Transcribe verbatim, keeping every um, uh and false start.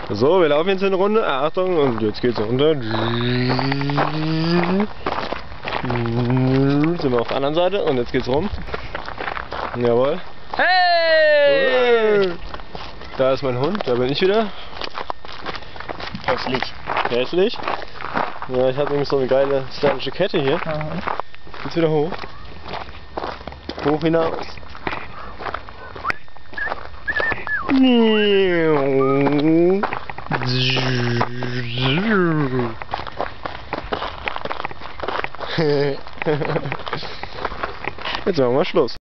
So, wir laufen jetzt eine Runde. Achtung, und jetzt geht's runter. Sind wir auf der anderen Seite und jetzt geht's rum. Jawohl. Hey! Da ist mein Hund, da bin ich wieder. Hässlich. Hässlich. Ja, ich habe nämlich so eine geile stylische Kette hier. Aha. Jetzt wieder hoch. Hoch hinaus. Jetzt machen wir Schluss.